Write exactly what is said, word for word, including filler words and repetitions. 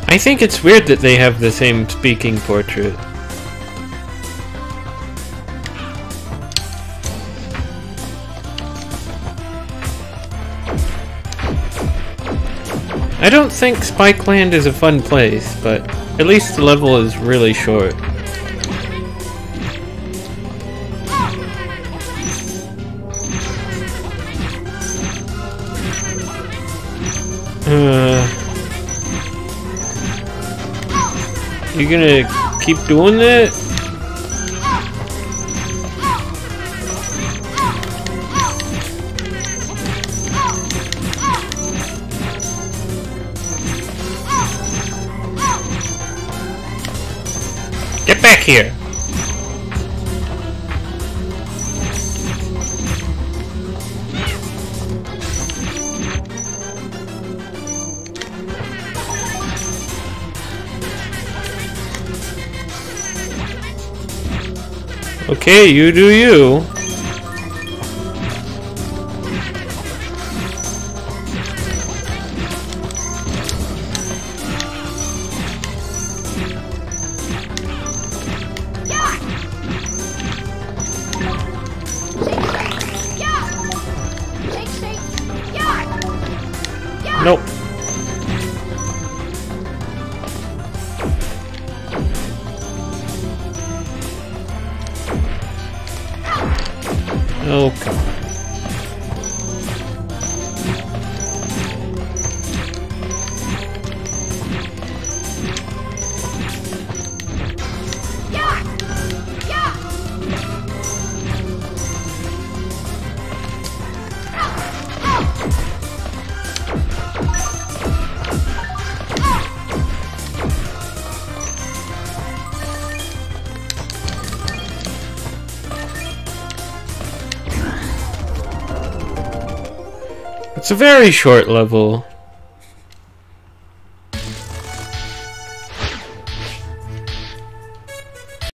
I think it's weird that they have the same speaking portrait. I don't think Spikeland is a fun place, but at least the level is really short. Uh, you gonna keep doing that? Get back here! Okay, you do you. Nope. Oh, come on. It's a very short level.